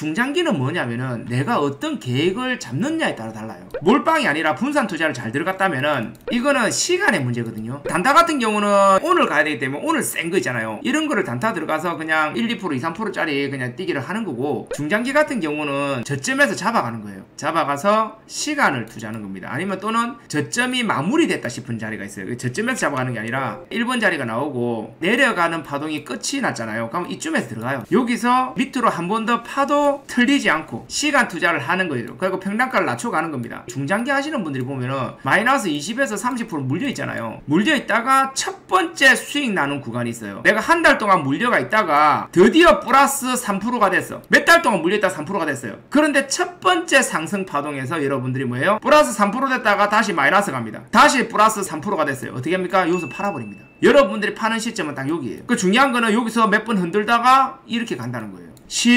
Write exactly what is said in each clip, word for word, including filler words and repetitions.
중장기는 뭐냐면은 내가 어떤 계획을 잡느냐에 따라 달라요. 몰빵이 아니라 분산 투자를 잘 들어갔다면은 이거는 시간의 문제거든요. 단타 같은 경우는 오늘 가야 되기 때문에 오늘 센 거 있잖아요. 이런 거를 단타 들어가서 그냥 일, 이 퍼센트, 이, 삼 퍼센트짜리 그냥 뛰기를 하는 거고, 중장기 같은 경우는 저점에서 잡아가는 거예요. 잡아가서 시간을 투자하는 겁니다. 아니면 또는 저점이 마무리됐다 싶은 자리가 있어요. 저점에서 잡아가는 게 아니라 일 번 자리가 나오고 내려가는 파동이 끝이 났잖아요. 그럼 이쯤에서 들어가요. 여기서 밑으로 한 번 더 파도 틀리지 않고 시간 투자를 하는 거예요. 그리고 평단가를 낮춰가는 겁니다. 중장기 하시는 분들이 보면은 마이너스 이십에서 삼십 퍼센트 물려 있잖아요. 물려 있다가 첫 번째 수익 나는 구간이 있어요. 내가 한 달 동안 물려가 있다가 드디어 플러스 삼 퍼센트가 됐어. 몇 달 동안 물려 있다가 삼 퍼센트가 됐어요. 그런데 첫 번째 상승 파동에서 여러분들이 뭐예요? 플러스 삼 퍼센트 됐다가 다시 마이너스 갑니다. 다시 플러스 삼 퍼센트가 됐어요. 어떻게 합니까? 여기서 팔아버립니다. 여러분들이 파는 시점은 딱 여기에요. 그 중요한 거는 여기서 몇 번 흔들다가 이렇게 간다는 거예요.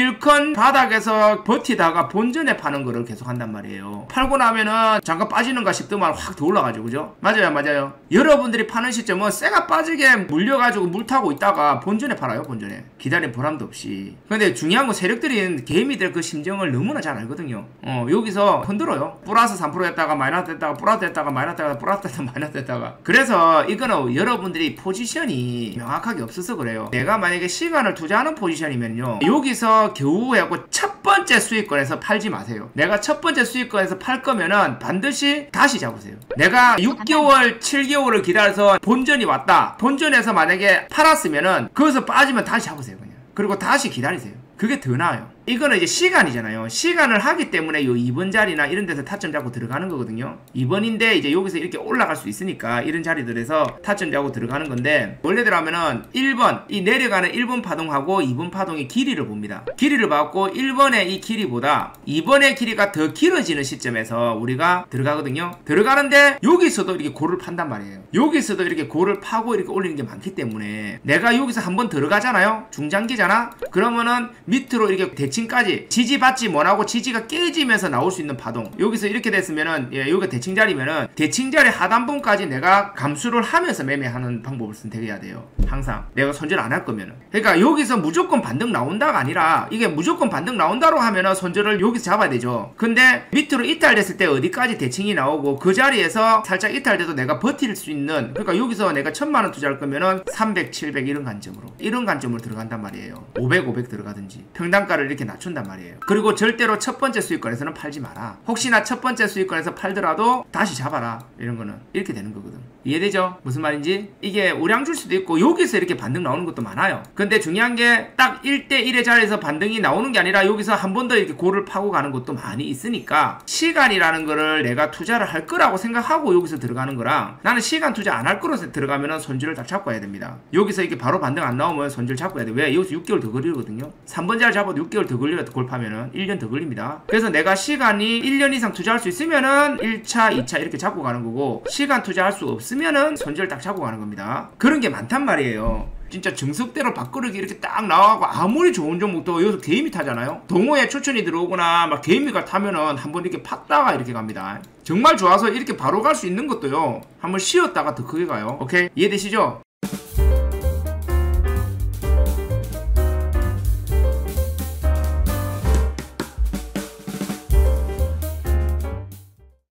실컷 바닥에서 버티다가 본전에 파는 거를 계속 한단 말이에요. 팔고 나면은 잠깐 빠지는가 싶더만 확 더 올라가죠. 그죠? 맞아요, 맞아요. 여러분들이 파는 시점은 쇠가 빠지게 물려가지고 물 타고 있다가 본전에 팔아요. 본전에 기다린 보람도 없이. 근데 중요한 건 세력들인 개미들 그 심정을 너무나 잘 알거든요. 어, 여기서 흔들어요. 플러스 삼 퍼센트 됐다가 마이너스 됐다가 플러스 됐다가 마이너스 됐다가 플러스 됐다가 마이너스 됐다가. 그래서 이거는 여러분들이 포지션이 명확하게 없어서 그래요. 내가 만약에 시간을 투자하는 포지션이면요, 여기서 겨우 해갖고 첫 번째 수익권에서 팔지 마세요. 내가 첫 번째 수익권에서 팔 거면은 반드시 다시 잡으세요. 내가 육 개월, 칠 개월을 기다려서 본전이 왔다. 본전에서 만약에 팔았으면은 거기서 빠지면 다시 잡으세요. 그냥. 그리고 다시 기다리세요. 그게 더 나아요. 이거는 이제 시간이잖아요. 시간을 하기 때문에 요 이 번 자리나 이런 데서 타점 잡고 들어가는 거거든요. 이 번인데 이제 여기서 이렇게 올라갈 수 있으니까 이런 자리들에서 타점 잡고 들어가는 건데, 원래대로 하면은 일 번, 이 내려가는 일 번 파동하고 이 번 파동의 길이를 봅니다. 길이를 받고 일 번의 이 길이보다 이 번의 길이가 더 길어지는 시점에서 우리가 들어가거든요. 들어가는데 여기서도 이렇게 고를 판단 말이에요. 여기서도 이렇게 고를 파고 이렇게 올리는 게 많기 때문에 내가 여기서 한번 들어가잖아요. 중장기잖아. 그러면은 밑으로 이렇게 대칭까지 지지받지 못하고 지지가 깨지면서 나올 수 있는 파동, 여기서 이렇게 됐으면은, 예, 여기가 대칭자리면은 대칭자리 하단분까지 내가 감수를 하면서 매매하는 방법을 선택해야 돼요. 항상 내가 손절 안 할 거면은. 그러니까 여기서 무조건 반등 나온다가 아니라, 이게 무조건 반등 나온다로 하면은 손절을 여기서 잡아야 되죠. 근데 밑으로 이탈됐을 때 어디까지 대칭이 나오고 그 자리에서 살짝 이탈돼도 내가 버틸 수 있는, 그러니까 여기서 내가 천만 원 투자할 거면은 삼백, 칠백 이런 관점으로 이런 관점으로 들어간단 말이에요. 오백, 오백 들어가든지 평단가를 이렇게 낮춘단 말이에요. 그리고 절대로 첫 번째 수익권에서는 팔지 마라. 혹시나 첫 번째 수익권에서 팔더라도 다시 잡아라. 이런 거는 이렇게 되는 거거든. 이해되죠? 무슨 말인지? 이게 우량 줄 수도 있고 여기서 이렇게 반등 나오는 것도 많아요. 근데 중요한 게 딱 일 대 일의 자리에서 반등이 나오는 게 아니라 여기서 한 번 더 이렇게 고를 파고 가는 것도 많이 있으니까, 시간이라는 거를 내가 투자를 할 거라고 생각하고 여기서 들어가는 거랑, 나는 시간 투자 안 할 거로 들어가면은 손절을 딱 잡고 해야 됩니다. 여기서 이렇게 바로 반등 안 나오면 손절 잡고 해야 돼. 왜? 여기서 육 개월 더 걸리거든요. 삼 번 자리 잡아도 육 개월 더 걸려요. 골파면은 일 년 더 걸립니다. 그래서 내가 시간이 일 년 이상 투자할 수 있으면은 일 차, 이 차 이렇게 잡고 가는 거고, 시간 투자할 수 없으면은 손절 딱 잡고 가는 겁니다. 그런 게 많단 말이에요. 진짜 정석대로 밥그릇이 이렇게 딱 나와갖고 아무리 좋은 종목도 여기서 개미이 타잖아요. 동호회 추천이 들어오거나 막 개미가 타면은 한번 이렇게 팠다가 이렇게 갑니다. 정말 좋아서 이렇게 바로 갈 수 있는 것도요, 한번 쉬었다가 더 크게 가요. 오케이? 이해되시죠?